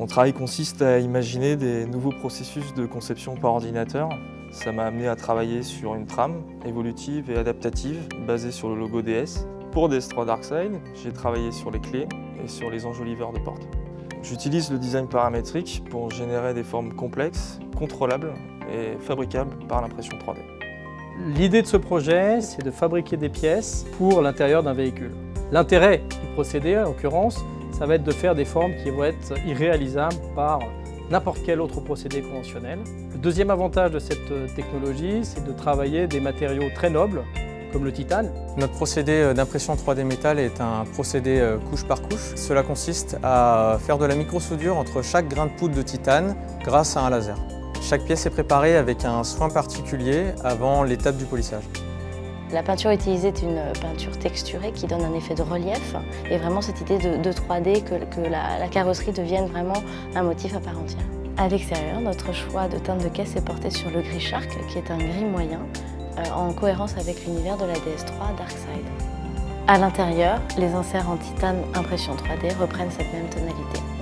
Mon travail consiste à imaginer des nouveaux processus de conception par ordinateur. Ça m'a amené à travailler sur une trame évolutive et adaptative basée sur le logo DS. Pour DS3 Darkside, j'ai travaillé sur les clés et sur les enjoliveurs de porte. J'utilise le design paramétrique pour générer des formes complexes, contrôlables et fabricables par l'impression 3D. L'idée de ce projet, c'est de fabriquer des pièces pour l'intérieur d'un véhicule. L'intérêt du procédé, en l'occurrence, ça va être de faire des formes qui vont être irréalisables par n'importe quel autre procédé conventionnel. Le deuxième avantage de cette technologie, c'est de travailler des matériaux très nobles, comme le titane. Notre procédé d'impression 3D métal est un procédé couche par couche. Cela consiste à faire de la microsoudure entre chaque grain de poudre de titane grâce à un laser. Chaque pièce est préparée avec un soin particulier avant l'étape du polissage. La peinture utilisée est une peinture texturée qui donne un effet de relief et vraiment cette idée de 3D, que la carrosserie devienne vraiment un motif à part entière. À l'extérieur, notre choix de teinte de caisse est porté sur le gris Shark, qui est un gris moyen, en cohérence avec l'univers de la DS3 Darkside. À l'intérieur, les inserts en titane impression 3D reprennent cette même tonalité.